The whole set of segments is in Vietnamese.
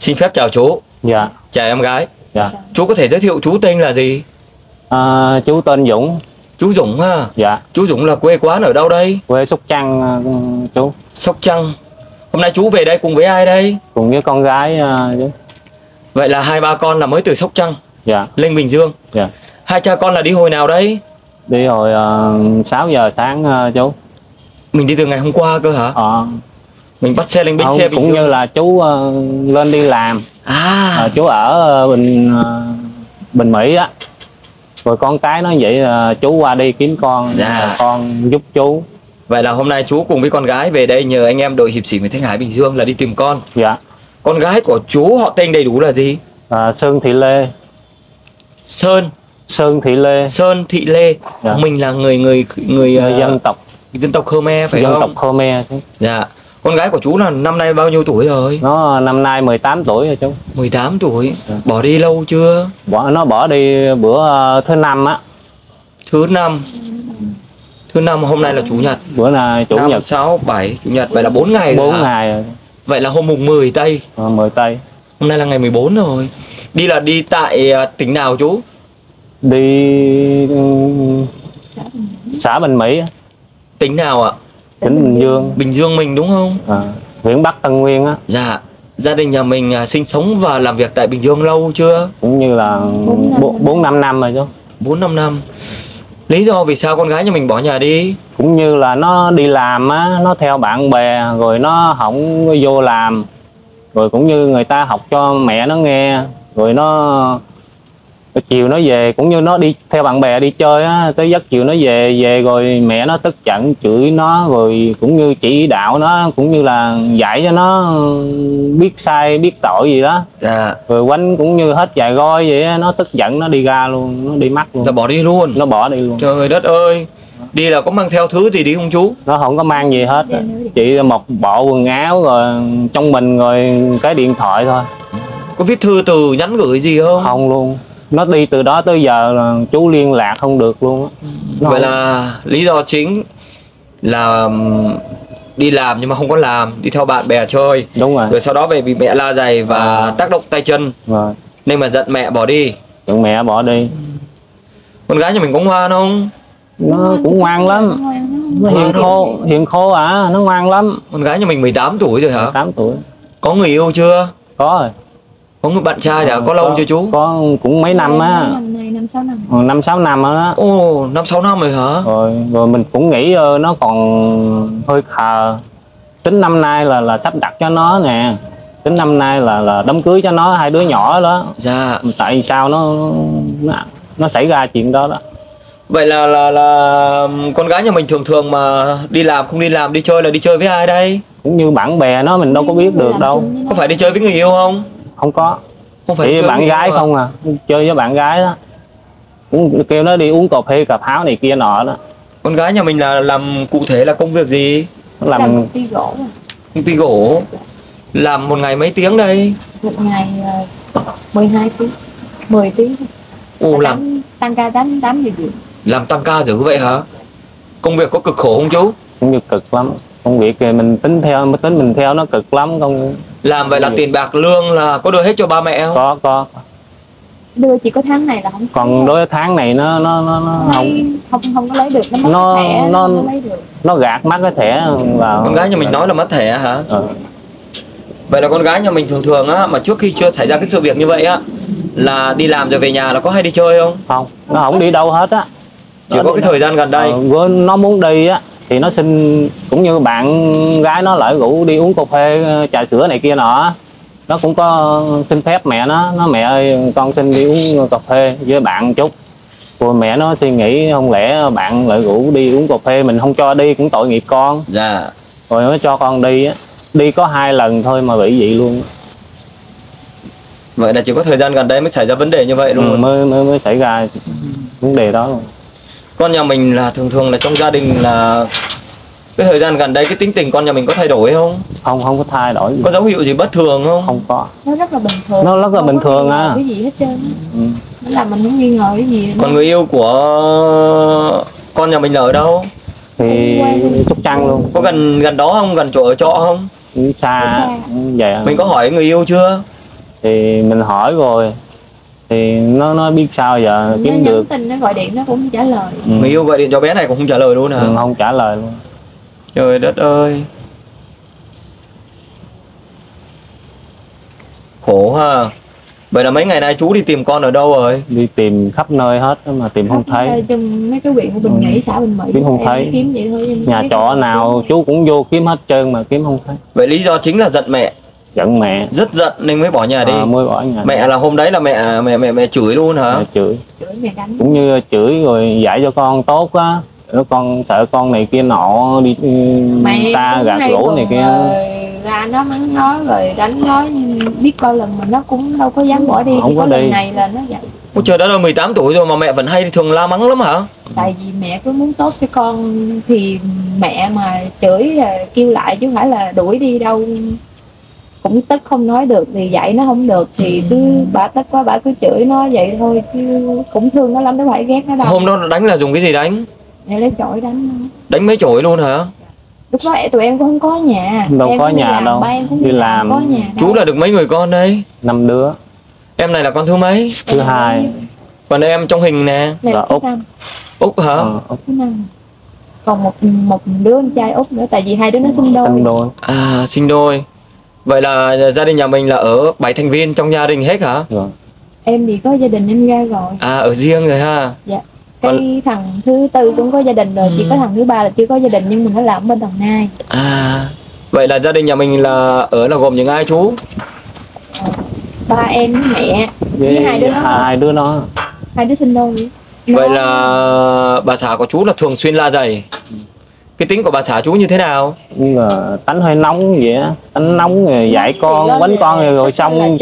Xin phép chào chú. Dạ. Chào em gái. Dạ. Chú có thể giới thiệu chú tên là gì? Chú tên Dũng. Chú Dũng ha. Dạ. Chú Dũng là quê quán ở đâu đây? Quê Sóc Trăng chú. Sóc Trăng. Hôm nay chú về đây cùng với ai đây? Cùng với con gái chú. Vậy là hai ba con là mới từ Sóc Trăng Dạ. lên Bình Dương. Dạ. Hai cha con là đi hồi nào đấy? Đi hồi 6 giờ sáng chú. Mình đi từ ngày hôm qua cơ hả? Mình bắt xe lên bến xe Bình cũng Dương. như là chú lên đi làm. Chú ở Bình Mỹ á. Rồi con cái nói vậy chú qua đi kiếm con. Dạ. Con giúp chú. Vậy là hôm nay chú cùng với con gái về đây nhờ anh em đội hiệp sĩ Nguyễn Thanh Hải Bình Dương là đi tìm con. Dạ. Con gái của chú họ tên đầy đủ là gì? Sơn Thị Lê. Sơn Thị Lê. Sơn Thị Lê. Dạ. Mình là người dân tộc Khmer phải không? Dân tộc Khmer. Dạ. Con gái của chú là năm nay bao nhiêu tuổi rồi? Nó năm nay 18 tuổi rồi chú. 18 tuổi. Dạ. Bỏ đi lâu chưa? Nó bỏ đi bữa thứ năm á. Thứ năm hôm nay là chủ nhật. Bữa nay chủ 5, nhật 6, 7 chủ nhật, vậy là 4 ngày rồi. 4 ngày rồi. Vậy là hôm mùng 10 tây. 10 tây. Hôm nay là ngày 14 rồi. Đi là đi tại tỉnh nào chú? Đi xã Bình Mỹ. Tỉnh nào ạ? Tỉnh Bình Dương. Bình Dương mình đúng không? Huyện Bắc Tân Nguyên á. Dạ. Gia đình nhà mình sinh sống và làm việc tại Bình Dương lâu chưa? Cũng như là 4-5 năm rồi chú. 4-5 năm. Lý do vì sao con gái nhà mình bỏ nhà đi? Cũng như là nó đi làm á, nó theo bạn bè rồi nó không vô làm. Rồi cũng như người ta học cho mẹ nó nghe. Rồi nó chiều nó về, cũng như nó đi theo bạn bè đi chơi á, tới giấc chiều nó về rồi mẹ nó tức giận chửi nó, rồi cũng như chỉ đạo nó, cũng như là dạy cho nó biết sai biết tội gì đó. Dạ. Rồi quánh cũng như hết vài roi vậy á, nó tức giận nó đi ra luôn, nó đi mất luôn. Nó bỏ đi luôn. Nó bỏ đi luôn. Trời đất ơi. Đi là có mang theo thứ gì đi không chú? Nó không có mang gì hết, chỉ một bộ quần áo rồi trong mình rồi cái điện thoại thôi. Có viết thư từ nhắn gửi gì không? Không luôn. Nó đi từ đó tới giờ là chú liên lạc không được luôn. Vậy là lý do chính là đi làm nhưng mà không có làm, đi theo bạn bè chơi. Đúng rồi. Rồi sau đó về bị mẹ la giày và tác động tay chân. Rồi. Nên mà giận mẹ bỏ đi. Giận mẹ bỏ đi. Con gái nhà mình có ngoan không? Nó cũng ngoan lắm. Nó hiền khô nó ngoan lắm. Con gái nhà mình 18 tuổi rồi hả? 18 tuổi. Có người yêu chưa? Có rồi. Có người bạn trai đã có lâu chưa chú? Có cũng mấy năm á. 5-6 năm. 5-6 năm rồi đó. Ồ, 5-6 năm rồi hả? Rồi mình cũng nghĩ nó còn hơi khờ. Tính năm nay là sắp đặt cho nó nè. Tính năm nay là đám cưới cho nó, 2 đứa nhỏ đó. Dạ. Tại sao nó xảy ra chuyện đó đó. Vậy là con gái nhà mình thường mà đi làm không đi làm, đi chơi là đi chơi với ai đây? Cũng như bạn bè nó mình đâu có biết được đâu. Có phải đi chơi với người yêu không? Không có. Không phải chỉ chơi bạn gái không à. Chơi với bạn gái đó. Cũng kêu nó đi uống cà phê cà pháo này kia nọ đó. Con gái nhà mình là làm cụ thể là công việc gì? Làm công ty gỗ. Công ty gỗ. Làm một ngày mấy tiếng đây? Một ngày 12 tiếng, 10 tiếng. Ồ, làm tăng ca 8 giờ rưỡi. Làm tăng ca dữ vậy hả? Công việc có cực khổ không chú? Cũng như cực lắm. Công việc thì mình tính mình theo nó cực lắm. Làm vậy là tiền bạc lương là có đưa hết cho ba mẹ không? Có. Đưa chỉ có tháng này là không. Còn đối với tháng này nó không có lấy được, nó mất thẻ, nó lấy được. Nó gạt mất cái thẻ vào. Con gái nhà mình nói là mất thẻ hả? Vậy là con gái nhà mình thường á, mà trước khi chưa xảy ra cái sự việc như vậy á, là đi làm rồi về nhà là có hay đi chơi không? Không, nó không đi đâu hết á. Chỉ có cái thời gian gần đây nó muốn đi á thì nó xin, cũng như bạn gái nó lại rủ đi uống cà phê trà sữa này kia nọ. Nó cũng có xin phép mẹ nó mẹ ơi con xin đi uống cà phê với bạn chút. Rồi mẹ nó suy nghĩ không lẽ bạn lại rủ đi uống cà phê mình không cho đi cũng tội nghiệp con. Dạ. Rồi nó cho con đi á. Đi có 2 lần thôi mà bị vậy luôn. Vậy là chỉ có thời gian gần đây mới xảy ra vấn đề như vậy luôn. Mới xảy ra vấn đề đó luôn. Con nhà mình là thường là trong gia đình là cái thời gian gần đây cái tính tình con nhà mình có thay đổi không? Không có thay đổi gì. Có dấu hiệu gì bất thường không? Không có. Nó rất là bình thường. Nó rất là bình thường à. Cái gì hết trơn. Nó làm mình không nghi ngờ cái gì. Còn người yêu của con nhà mình là ở đâu? Thì Sóc Trăng luôn. Có gần đó không? Gần chỗ ở trọ không? Xa. Vậy. Mình có hỏi người yêu chưa? thì mình hỏi rồi thì nó biết sao giờ kiếm nó được. nhắn tin, nó gọi điện nó cũng không trả lời. Người yêu gọi điện cho bé này cũng không trả lời luôn hả? Không trả lời luôn. Trời đất ơi, khổ ha. Vậy là mấy ngày nay chú đi tìm con ở đâu rồi? Đi tìm khắp nơi hết mà tìm không thấy. Trong mấy cái huyện của Bình Mỹ, xã Bình Mỹ Kiếm không em thấy. kiếm vậy thôi. Nhà trọ nào chú cũng vô kiếm hết trơn mà kiếm không thấy. Vậy lý do chính là giận mẹ. Giận mẹ. Rất giận nên mới bỏ nhà đi. Mới bỏ nhà. Mẹ là hôm đấy là mẹ chửi luôn hả? Mẹ chửi. Mẹ đánh. Cũng như chửi rồi dạy cho con tốt á. Con sợ con này kia nọ đi ta gạt gỗ này kia. Ra nó mắng nó rồi đánh nó, biết bao lần mà nó cũng đâu có dám bỏ đi. Không thì có lần đi. này là nó vậy. Ôi trời đất ơi, 18 tuổi rồi mà mẹ vẫn hay thường la mắng lắm hả? Tại vì mẹ cứ muốn tốt cho con thì mẹ mà chửi là kêu lại chứ không phải là đuổi đi đâu. Cũng tức không nói được thì dạy nó không được thì cứ bà tức quá bà cứ chửi nó vậy thôi, chứ cũng thương nó lắm, đâu phải ghét nó đâu. Hôm đó đánh là dùng cái gì đánh? Mẹ lấy chổi đánh nó. Đánh mấy chổi luôn hả? Lúc đó tụi em cũng không có nhà. Đâu em có cũng nhà làm, đâu. ba em cũng Đi làm. có nhà Chú đâu. là được mấy người con đây? 5 đứa. Em này là con thứ mấy? Thứ hai. Còn em trong hình nè? Này là Là thứ Úc. năm. Úc hả? Thứ năm. Còn một đứa con trai Úc nữa, tại vì hai đứa nó sinh đôi. Sinh đôi. À, sinh đôi. Vậy là gia đình nhà mình là ở 7 thành viên trong gia đình hết hả? Rồi. Em thì có gia đình em ra rồi. À, ở riêng rồi ha. Dạ. Cái thằng thứ tư cũng có gia đình rồi, chỉ có thằng thứ ba là chưa có gia đình nhưng mà nó làm bên Đồng Nai. À, vậy là gia đình nhà mình là gồm những ai chú? Ba em với mẹ với hai đứa nó. Hai đứa nó. Hai đứa sinh đôi. Vậy là bà xã của chú là thường xuyên la rầy. Cái tính của bà xã chú như thế nào? Nhưng mà tánh hơi nóng vậy á, tánh nóng rồi dạy con, quánh con rồi xong là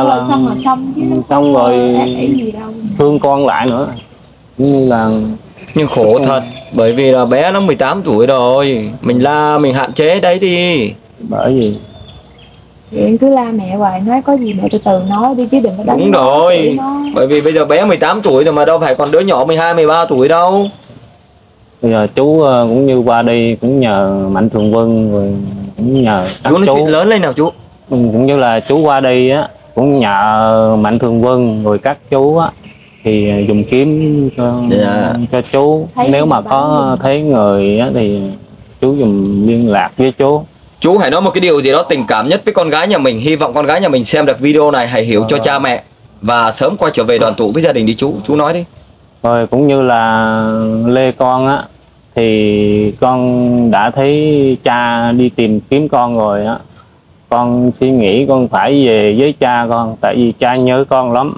xong rồi thương con lại nữa. Như là Nhưng khổ thật, bởi vì là bé nó 18 tuổi rồi, mình la mình hạn chế đấy đi. bởi vì thì em cứ la mẹ hoài, nói có gì mẹ từ từ nói đi chứ đừng có đánh. Đúng rồi, bởi vì bây giờ bé 18 tuổi rồi mà đâu phải còn đứa nhỏ 12, 13 tuổi đâu. bây giờ chú cũng như qua đây cũng nhờ Mạnh Thường Quân rồi cũng nhờ các Chú nói chú chuyện lớn lên nào chú. cũng như là chú qua đây á cũng nhờ Mạnh Thường Quân rồi các chú á thì dùng kiếm cho chú. Thấy nếu mà có thấy người á thì chú dùng liên lạc với chú. Chú hãy nói một cái điều gì đó tình cảm nhất với con gái nhà mình. Hy vọng con gái nhà mình xem được video này hãy hiểu cho cha mẹ và sớm quay trở về đoàn tụ với gia đình đi chú. Chú nói đi. Rồi cũng như là Lê con á thì con đã thấy cha đi tìm kiếm con rồi á. Con suy nghĩ con phải về với cha con, tại vì cha nhớ con lắm.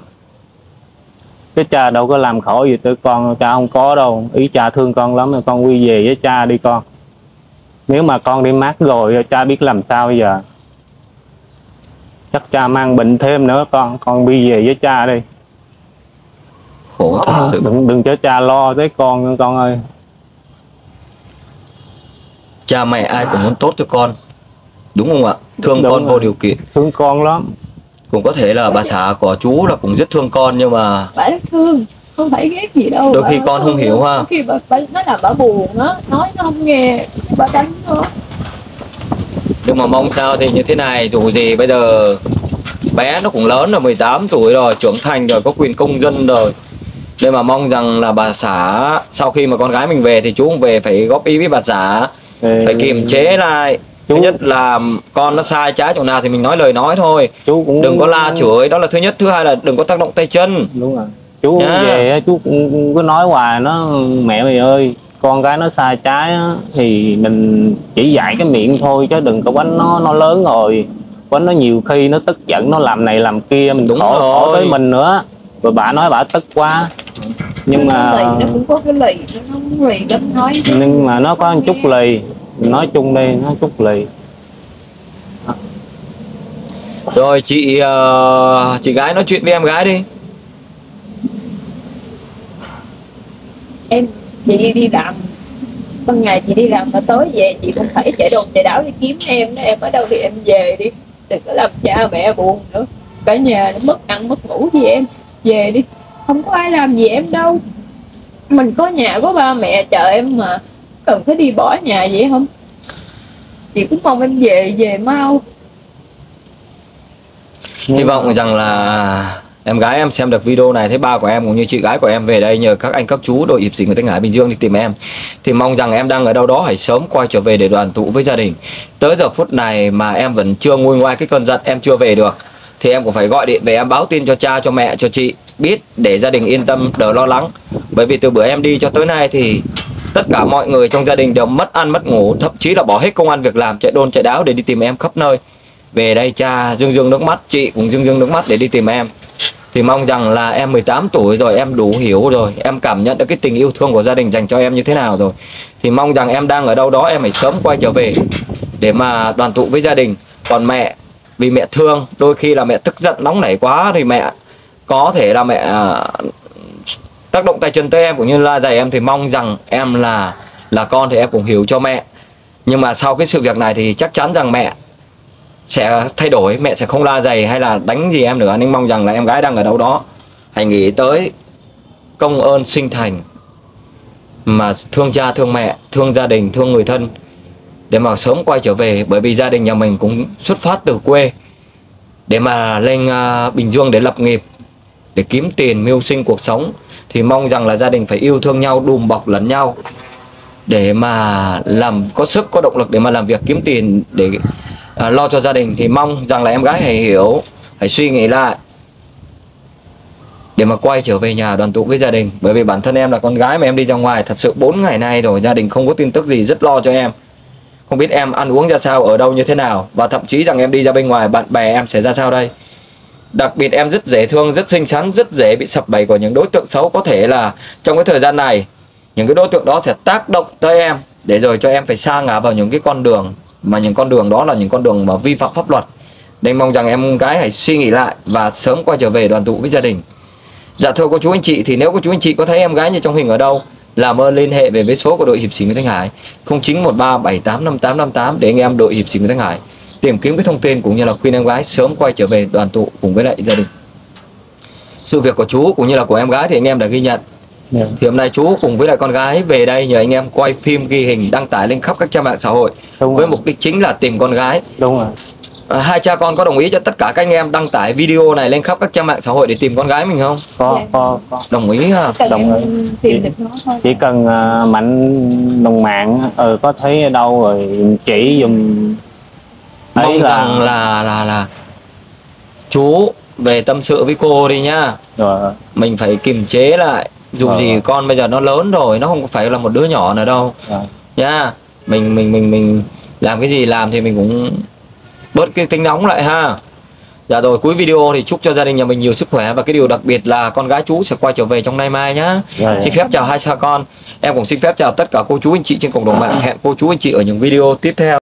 Cái cha đâu có làm khổ gì tới con, cha không có đâu. Ý cha thương con lắm, con quy về với cha đi con. Nếu mà con đi mát rồi cha biết làm sao bây giờ. Chắc cha mang bệnh thêm nữa con đi về với cha đi. Khổ thật sự. Đừng cho cha lo tới con nữa con ơi. Cha mẹ ai cũng muốn tốt cho con, đúng không ạ? Thương Đúng con rồi. vô điều kiện. Thương con lắm. Cũng có thể là bà xã của chú là cũng rất thương con nhưng mà Bà rất thương, không phải ghét gì đâu. đôi khi con không hiểu ha. Khi bà nói là bà buồn á, nói nó không nghe, bà đánh nó. Nhưng mà mong sao thì như thế này, dù gì bây giờ bé nó cũng lớn rồi, 18 tuổi rồi, trưởng thành rồi, có quyền công dân rồi. Nên mà mong rằng là bà xã sau khi mà con gái mình về thì chú cũng về phải góp ý với bà xã, phải kiềm chế lại. Thứ nhất là con nó sai trái chỗ nào thì mình nói lời nói thôi, Chú cũng đừng có la chửi, đó là thứ nhất. Thứ hai là đừng có tác động tay chân. Đúng rồi. Chú về chú cũng cứ nói hoài nó, mẹ mày ơi, con gái nó sai trái á, thì mình chỉ dạy cái miệng thôi chứ đừng có quánh nó lớn rồi. Quánh nó nhiều khi nó tức giận, nó làm này làm kia, mình khổ tới mình nữa. Rồi bà nói bà tức quá. Nhưng mà nó cũng có cái lì, nó không lì lắm nói. Nhưng mà nó có một chút lì. Nói chung đây, nó chút lì. Rồi chị gái nói chuyện với em gái đi. Em chị đi làm, ban ngày chị đi làm mà tối về chị cũng phải chạy đồn chạy đảo đi kiếm em đó. Em ở đâu thì em về đi, đừng có làm cha mẹ buồn nữa. Cả nhà nó mất ăn mất ngủ gì em. Về đi, không có ai làm gì em đâu. Mình có nhà có ba mẹ chờ em mà, cần phải đi bỏ nhà vậy không? Chị cũng mong em về mau. Hy vọng rằng là em gái em xem được video này, thấy ba của em cũng như chị gái của em về đây nhờ các anh các chú đội hiệp sĩ người Thanh Hải Bình Dương đi tìm em, thì mong rằng em đang ở đâu đó hãy sớm quay trở về để đoàn tụ với gia đình. Tới giờ phút này mà em vẫn chưa nguôi ngoai cái cơn giận, em chưa về được, thì em cũng phải gọi điện về em báo tin cho cha, cho mẹ, cho chị biết để gia đình yên tâm đỡ lo lắng. Bởi vì từ bữa em đi cho tới nay thì tất cả mọi người trong gia đình đều mất ăn mất ngủ, thậm chí là bỏ hết công ăn việc làm, chạy đôn chạy đáo để đi tìm em khắp nơi. Về đây cha rưng rưng nước mắt, chị cũng rưng rưng nước mắt để đi tìm em. Thì mong rằng là em 18 tuổi rồi, em đủ hiểu rồi, em cảm nhận được cái tình yêu thương của gia đình dành cho em như thế nào rồi. Thì mong rằng em đang ở đâu đó em hãy sớm quay trở về để mà đoàn tụ với gia đình. Còn mẹ, vì mẹ thương, đôi khi là mẹ tức giận nóng nảy quá thì mẹ có thể là mẹ tác động tay chân tới em cũng như la dày em, thì mong rằng em là con thì em cũng hiểu cho mẹ. Nhưng mà sau cái sự việc này thì chắc chắn rằng mẹ sẽ thay đổi, mẹ sẽ không la dày hay là đánh gì em nữa. Nên mong rằng là em gái đang ở đâu đó hãy nghĩ tới công ơn sinh thành mà thương cha, thương mẹ, thương gia đình, thương người thân để mà sớm quay trở về. Bởi vì gia đình nhà mình cũng xuất phát từ quê để mà lên Bình Dương để lập nghiệp, để kiếm tiền mưu sinh cuộc sống. Thì mong rằng là gia đình phải yêu thương nhau, đùm bọc lẫn nhau để mà làm có sức, có động lực để mà làm việc kiếm tiền để lo cho gia đình. Thì mong rằng là em gái hãy hiểu, hãy suy nghĩ lại để mà quay trở về nhà đoàn tụ với gia đình. Bởi vì bản thân em là con gái mà em đi ra ngoài thật sự 4 ngày nay rồi, gia đình không có tin tức gì, rất lo cho em. Không biết em ăn uống ra sao, ở đâu như thế nào, và thậm chí rằng em đi ra bên ngoài bạn bè em sẽ ra sao đây. Đặc biệt em rất dễ thương, rất xinh xắn, rất dễ bị sập bẫy của những đối tượng xấu. Có thể là trong cái thời gian này những cái đối tượng đó sẽ tác động tới em để rồi cho em phải sa ngã vào những cái con đường mà những con đường đó là những con đường mà vi phạm pháp luật. Nên mong rằng em gái hãy suy nghĩ lại và sớm quay trở về đoàn tụ với gia đình. Dạ thưa cô chú anh chị, thì nếu cô chú anh chị có thấy em gái như trong hình ở đâu, làm ơn liên hệ về với số của đội hiệp sĩ Nguyễn Thanh Hải 0913785858 để anh em đội hiệp sĩ Nguyễn Thanh Hải tìm kiếm cái thông tin cũng như là khuyên em gái sớm quay trở về đoàn tụ cùng với lại gia đình. Sự việc của chú cũng như là của em gái thì anh em đã ghi nhận. Thì hôm nay chú cùng với lại con gái về đây nhờ anh em quay phim ghi hình đăng tải lên khắp các trang mạng xã hội với mục đích chính là tìm con gái. Đúng rồi. Hai cha con có đồng ý cho tất cả các anh em đăng tải video này lên khắp các trang mạng xã hội để tìm con gái mình không? Có. Đồng ý ha? Đồng ý. Chỉ cần mạnh đồng mạng có thấy ở đâu rồi chỉ dùm. Mong rằng là chú về tâm sự với cô đi nhá. Rồi. Mình phải kiềm chế lại. Dù gì con bây giờ nó lớn rồi, nó không phải là một đứa nhỏ nữa đâu. Nhá. Mình làm cái gì làm thì mình cũng bớt cái tính nóng lại ha. Dạ rồi, cuối video thì chúc cho gia đình nhà mình nhiều sức khỏe, và cái điều đặc biệt là con gái chú sẽ quay trở về trong nay mai nhá. Xin phép chào hai cha con. Em cũng xin phép chào tất cả cô chú anh chị trên cộng đồng mạng. Hẹn cô chú anh chị ở những video tiếp theo.